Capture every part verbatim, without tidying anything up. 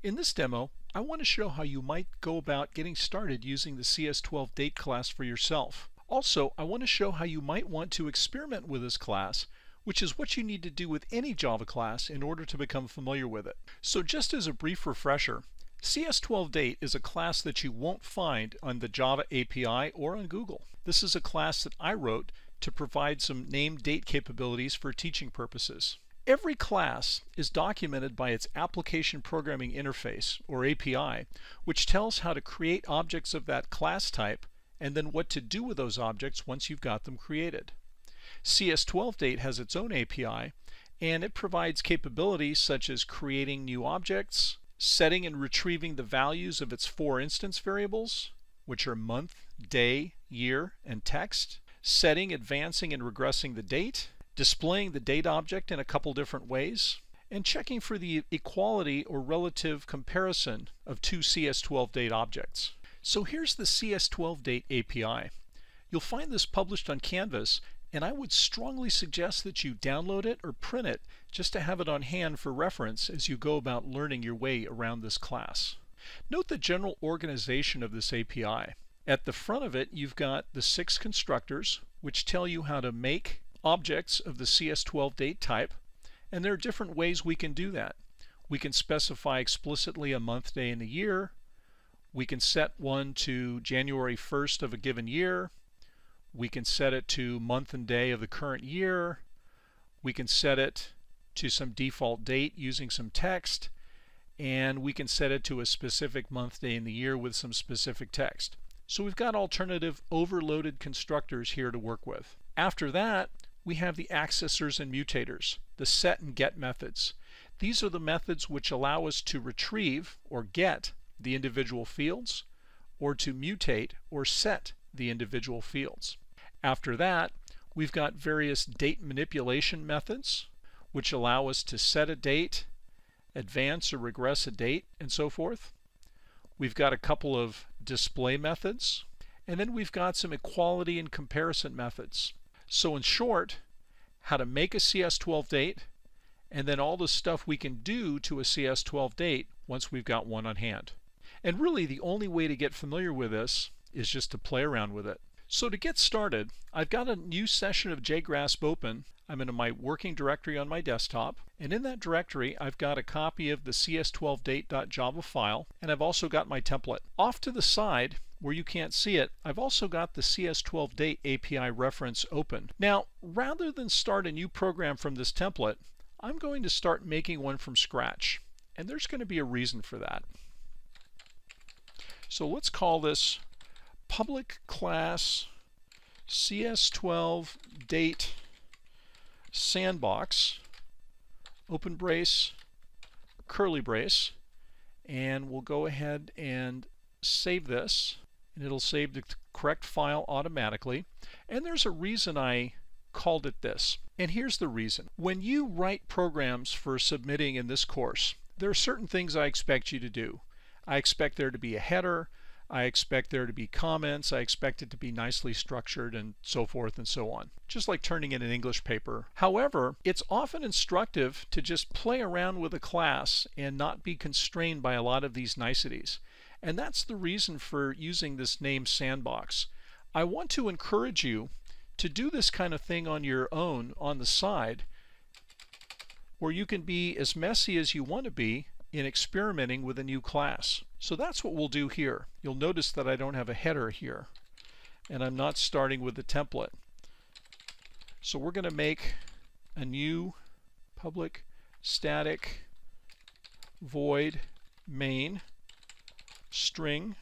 In this demo, I want to show how you might go about getting started using the C S twelve date class for yourself. Also, I want to show how you might want to experiment with this class, which is what you need to do with any Java class in order to become familiar with it. So just as a brief refresher, C S twelve date is a class that you won't find on the Java A P I or on Google. This is a class that I wrote to provide some name date capabilities for teaching purposes. Every class is documented by its application programming interface, or A P I, which tells how to create objects of that class type and then what to do with those objects once you've got them created. C S twelve date has its own A P I, and it provides capabilities such as creating new objects, setting and retrieving the values of its four instance variables, which are month, day, year, and text, setting, advancing, and regressing the date, displaying the date object in a couple different ways, and checking for the equality or relative comparison of two C S twelve date objects. So here's the C S twelve date A P I. You'll find this published on Canvas, and I would strongly suggest that you download it or print it just to have it on hand for reference as you go about learning your way around this class. Note the general organization of this A P I. At the front of it, you've got the six constructors, which tell you how to make objects of the C S twelve date type, and there are different ways we can do that. We can specify explicitly a month, day, and a year. We can set one to January first of a given year. We can set it to month and day of the current year. We can set it to some default date using some text, and we can set it to a specific month, day, and the year with some specific text. So we've got alternative overloaded constructors here to work with. After that, we have the accessors and mutators, the set and get methods. These are the methods which allow us to retrieve or get the individual fields, or to mutate or set the individual fields. After that, we've got various date manipulation methods, which allow us to set a date, advance or regress a date, and so forth. We've got a couple of display methods, and then we've got some equality and comparison methods. So in short, how to make a C S twelve date, and then all the stuff we can do to a C S twelve date once we've got one on hand. And really the only way to get familiar with this is just to play around with it. So to get started, I've got a new session of JGrasp open. I'm in my working directory on my desktop, and in that directory I've got a copy of the C S twelve date dot java file, and I've also got my template. Off to the side, where you can't see it, I've also got the C S twelve date A P I reference open. Now, rather than start a new program from this template, I'm going to start making one from scratch, and there's going to be a reason for that. So let's call this public class C S twelve date sandbox, open brace, curly brace, and we'll go ahead and save this, and it'll save the correct file automatically. And there's a reason I called it this, and here's the reason. When you write programs for submitting in this course, there are certain things I expect you to do. I expect there to be a header, I expect there to be comments, I expect it to be nicely structured, and so forth and so on. Just like turning in an English paper. However, it's often instructive to just play around with a class and not be constrained by a lot of these niceties. And that's the reason for using this name sandbox. I want to encourage you to do this kind of thing on your own on the side, where you can be as messy as you want to be in experimenting with a new class. So that's what we'll do here. You'll notice that I don't have a header here, and I'm not starting with the template. So we're going to make a new public static void main string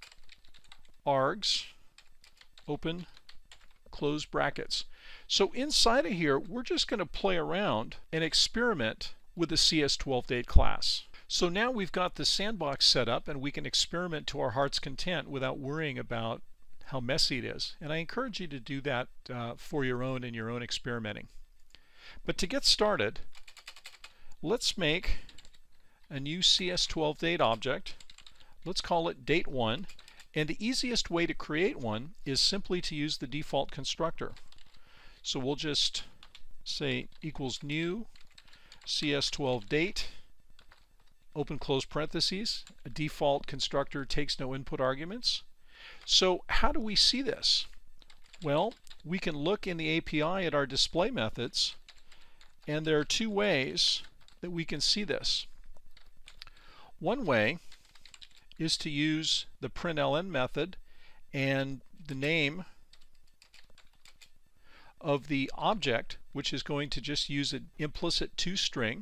args open close brackets. So inside of here, we're just going to play around and experiment with the C S twelve date class. So now we've got the sandbox set up, and we can experiment to our heart's content without worrying about how messy it is. And I encourage you to do that uh, for your own and your own experimenting. But to get started, let's make a new C S twelve date object. Let's call it date one. And the easiest way to create one is simply to use the default constructor. So we'll just say equals new C S twelve date open close parentheses. A default constructor takes no input arguments. So how do we see this? Well, we can look in the A P I at our display methods, and there are two ways that we can see this. One way is to use the println method and the name of the object, which is going to just use an implicit toString.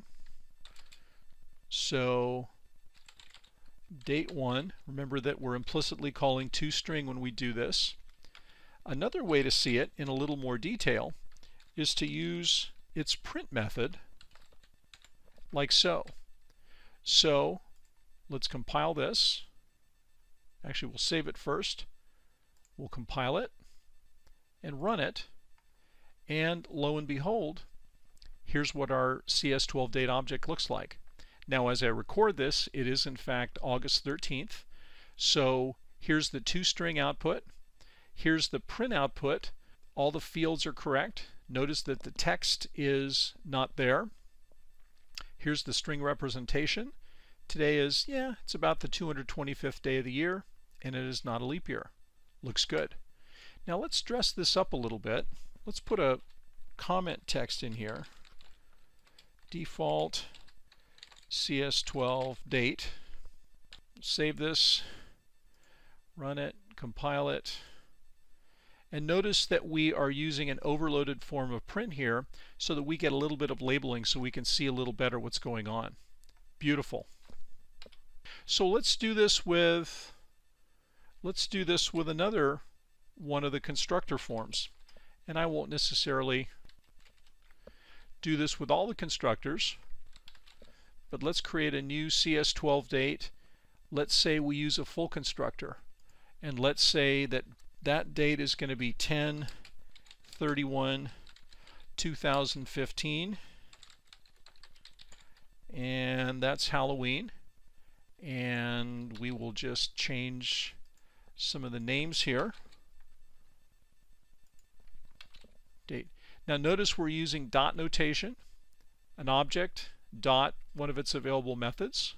So date one, remember that we're implicitly calling toString when we do this. Another way to see it in a little more detail is to use its print method like so. So let's compile this. Actually, we'll save it first. We'll compile it and run it, and lo and behold, here's what our C S twelve date object looks like. Now, as I record this, it is in fact August thirteenth. So here's the toString output. Here's the print output. All the fields are correct. Notice that the text is not there. Here's the string representation. Today is, yeah, it's about the two hundred twenty-fifth day of the year, and it is not a leap year. Looks good. Now let's dress this up a little bit. Let's put a comment text in here. Default C S twelve date. Save this, run it, compile it. And notice that we are using an overloaded form of print here so that we get a little bit of labeling so we can see a little better what's going on. Beautiful. So let's do this with let's do this with another one of the constructor forms. And I won't necessarily do this with all the constructors, but let's create a new C S twelve date. Let's say we use a full constructor, and let's say that that date is going to be ten thirty-one two thousand fifteen, and that's Halloween. And we will just change some of the names here. Date. Now notice we're using dot notation, an object, dot, one of its available methods.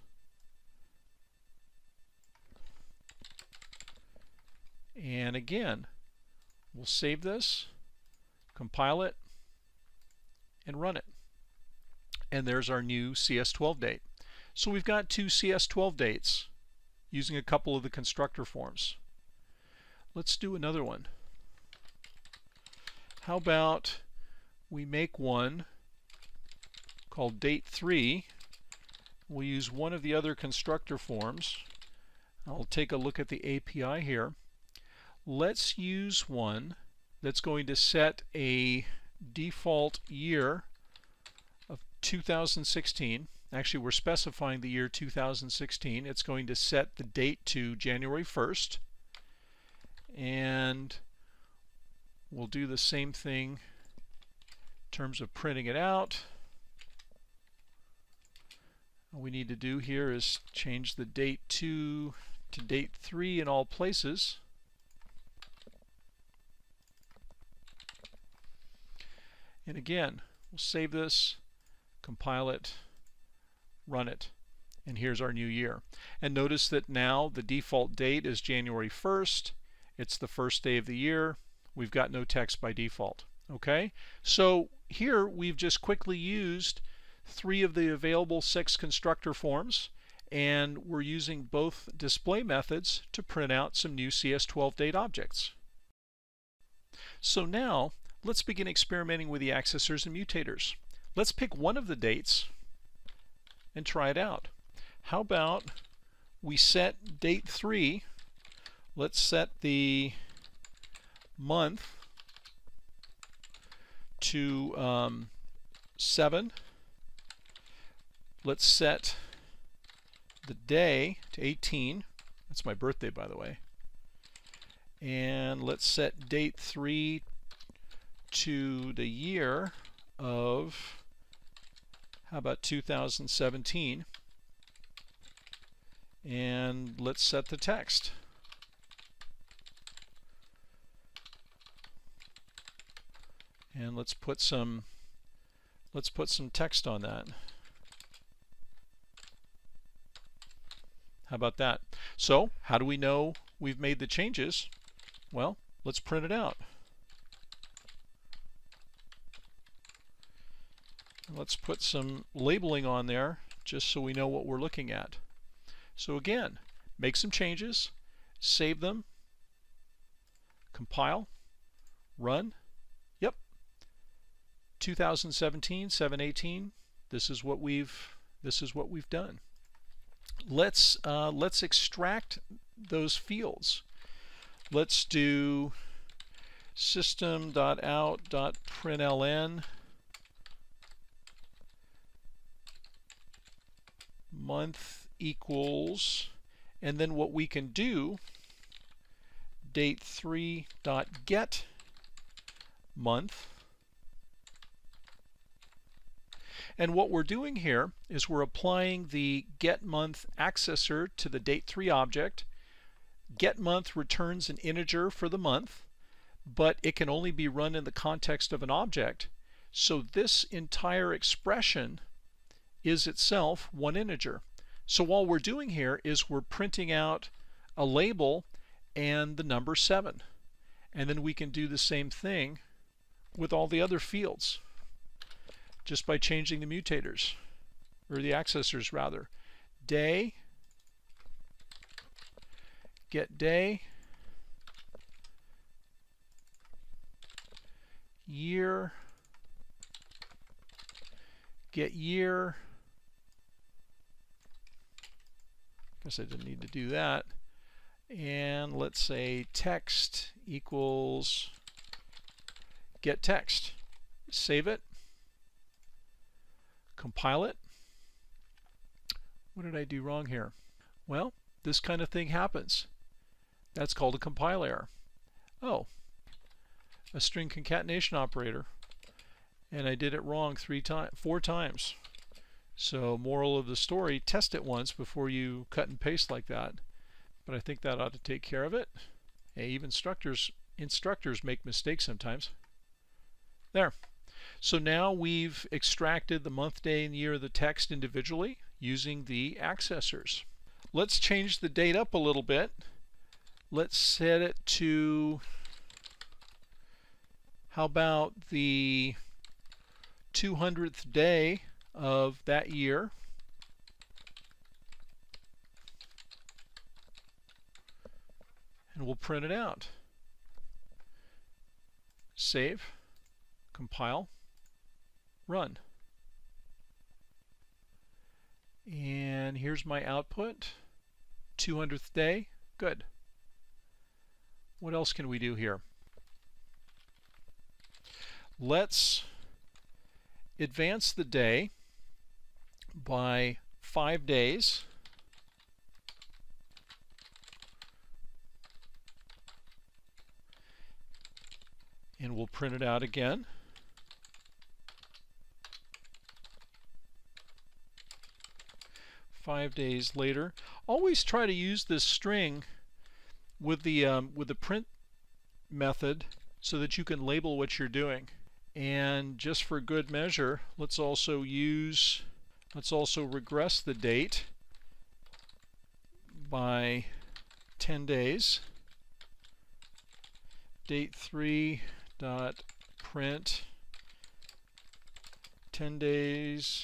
And again, we'll save this, compile it, and run it. And there's our new C S twelve date. So we've got two C S twelve dates using a couple of the constructor forms. Let's do another one. How about we make one called date three. We'll use one of the other constructor forms. I'll take a look at the A P I here. Let's use one that's going to set a default year of two thousand sixteen. Actually, we're specifying the year two thousand sixteen. It's going to set the date to January first. And we'll do the same thing in terms of printing it out. All we need to do here is change the date two to date three in all places. And again, we'll save this, compile it, run it, and here's our new year. And notice that now the default date is January first. It's the first day of the year. We've got no text by default. Okay, so here we've just quickly used three of the available six constructor forms, and we're using both display methods to print out some new C S twelve date objects. So now let's begin experimenting with the accessors and mutators. Let's pick one of the dates and try it out. How about we set date three, let's set the month to um, seven. Let's set the day to eighteen. That's my birthday, by the way. And let's set date three to the year of, how about two thousand seventeen? And let's set the text. And let's put some let's put some text on that. How about that? So how do we know we've made the changes? Well, let's print it out. Let's put some labeling on there just so we know what we're looking at. So again, make some changes, save them, compile, run. Yep, two thousand seventeen, seven eighteen. This is what we've this is what we've done. Let's uh, let's extract those fields. Let's do system.out.println month equals, and then what we can do, date three dot get month. And what we're doing here is we're applying the get month accessor to the date three object. Get month returns an integer for the month, but it can only be run in the context of an object. So this entire expression is itself one integer. So all we're doing here is we're printing out a label and the number seven. And then we can do the same thing with all the other fields just by changing the mutators, or the accessors rather. Day, get day, year, get year. Guess I didn't need to do that. And let's say text equals get text. Save it. Compile it. What did I do wrong here? Well, this kind of thing happens. That's called a compile error. Oh, a string concatenation operator. And I did it wrong three times, four times. So moral of the story, test it once before you cut and paste like that. But I think that ought to take care of it. Hey, even instructors, instructors make mistakes sometimes. There. So now we've extracted the month, day, and year of the text individually using the accessors. Let's change the date up a little bit. Let's set it to, how about the two hundredth day of that year. And we'll print it out. Save, compile, run. And here's my output, two hundredth day, good. What else can we do here? Let's advance the day by five days. And we'll print it out again. Five days later. Always try to use this string with the um, with the print method so that you can label what you're doing. And just for good measure, let's also use let's also regress the date by ten days. Date three dot print ten days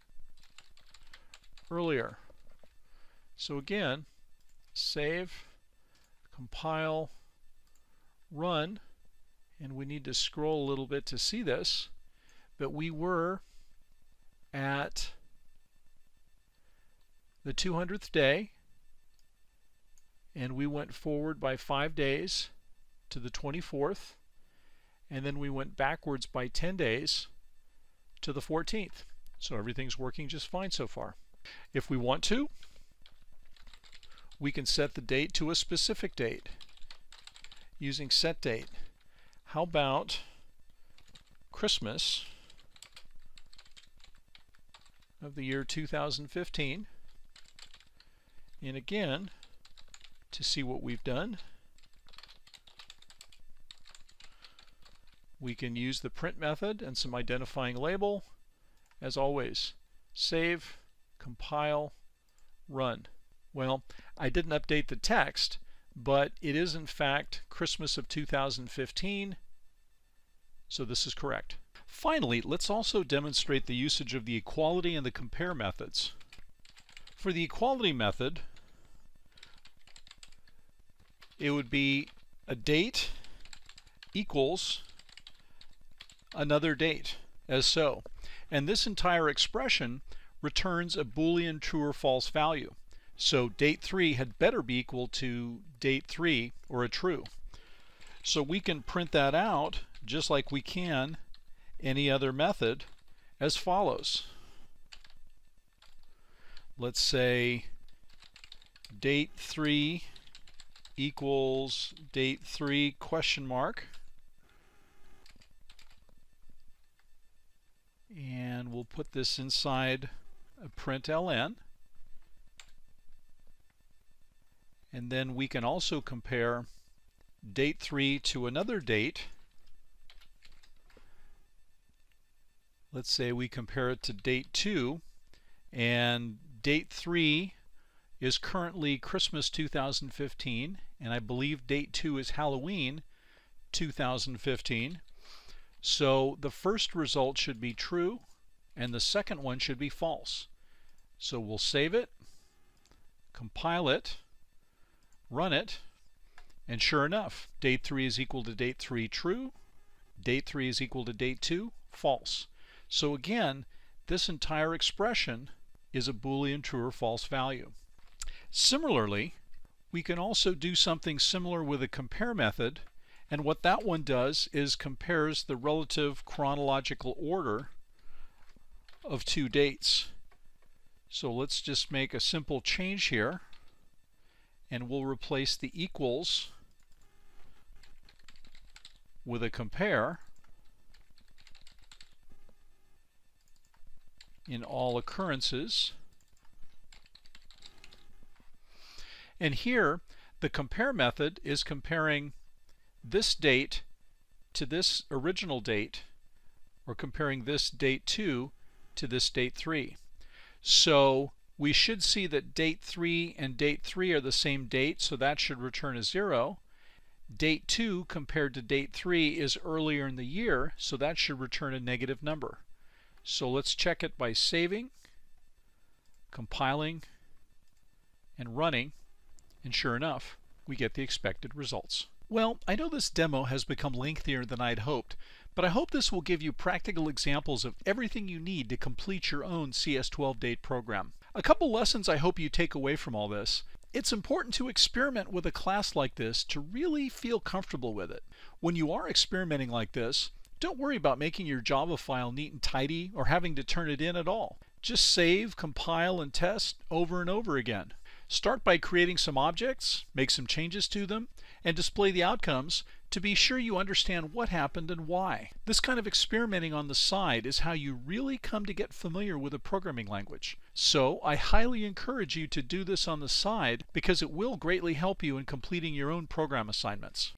earlier. So again, save, compile, run, and we need to scroll a little bit to see this, but we were at the two hundredth day, and we went forward by five days to the twenty-fourth, and then we went backwards by ten days to the fourteenth. So everything's working just fine so far. If we want to, we can set the date to a specific date using setDate. How about Christmas of the year two thousand fifteen? And again, to see what we've done, we can use the print method and some identifying label. As always, save, compile, run. Well, I didn't update the text, but it is in fact Christmas of two thousand fifteen, so this is correct. Finally, let's also demonstrate the usage of the equality and the compare methods. For the equality method, it would be a date equals another date, as so. And this entire expression returns a Boolean true or false value. So date three had better be equal to date three or a true. So we can print that out just like we can any other method as follows. Let's say date three equals date three question mark, and we'll put this inside a println, and then we can also compare date three to another date. Let's say we compare it to date two, and date three is currently Christmas two thousand fifteen, and I believe date two is Halloween two thousand fifteen. So the first result should be true and the second one should be false. So we'll save it, compile it, run it, and sure enough, date three is equal to date three true, date three is equal to date two false. So again, this entire expression is a Boolean true or false value. Similarly, we can also do something similar with a compare method, and what that one does is compares the relative chronological order of two dates. So let's just make a simple change here, and we'll replace the equals with a compare in all occurrences. And here, the compare method is comparing this date to this original date, or comparing this date two to this date three. So we should see that date three and date three are the same date, so that should return a zero. Date two compared to date three is earlier in the year, so that should return a negative number. So let's check it by saving, compiling, and running, and sure enough, we get the expected results. Well, I know this demo has become lengthier than I'd hoped, but I hope this will give you practical examples of everything you need to complete your own C S twelve date program. A couple lessons I hope you take away from all this. It's important to experiment with a class like this to really feel comfortable with it. When you are experimenting like this, don't worry about making your Java file neat and tidy or having to turn it in at all. Just save, compile, and test over and over again. Start by creating some objects, make some changes to them, and display the outcomes to be sure you understand what happened and why. This kind of experimenting on the side is how you really come to get familiar with a programming language. So I highly encourage you to do this on the side because it will greatly help you in completing your own program assignments.